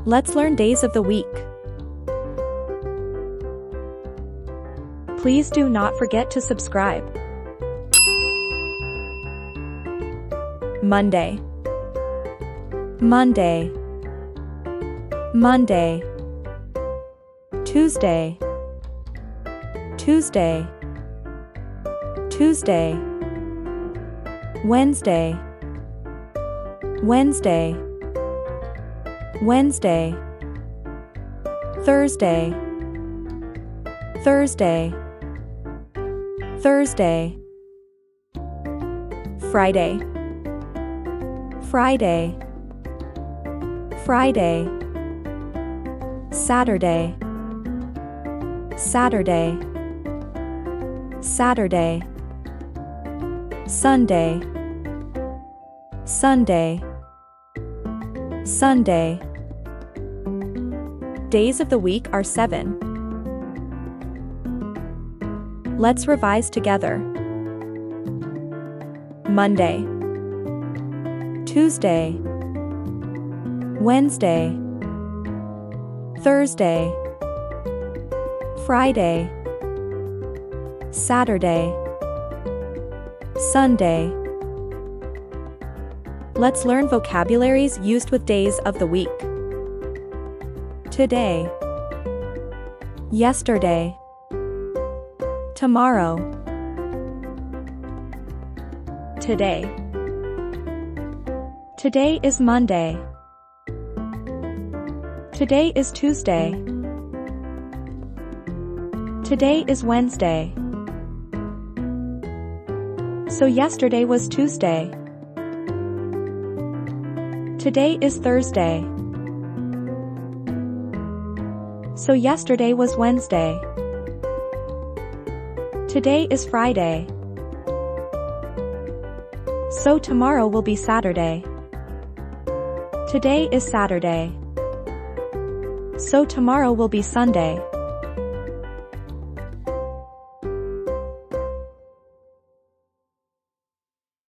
Let's learn days of the week. Please do not forget to subscribe. Monday, Monday, Monday. Tuesday, Tuesday, Tuesday. Wednesday, Wednesday, Wednesday. Thursday, Thursday, Thursday. Friday, Friday, Friday. Saturday, Saturday, Saturday. Sunday, Sunday, Sunday. Days of the week are 7. Let's revise together. Monday, Tuesday, Wednesday, Thursday, Friday, Saturday, Sunday. Let's learn vocabularies used with days of the week. Today, yesterday, tomorrow, today. Today is Monday. Today is Tuesday. Today is Wednesday. So yesterday was Tuesday. Today is Thursday. So yesterday was Wednesday. Today is Friday. So tomorrow will be Saturday. Today is Saturday. So tomorrow will be Sunday.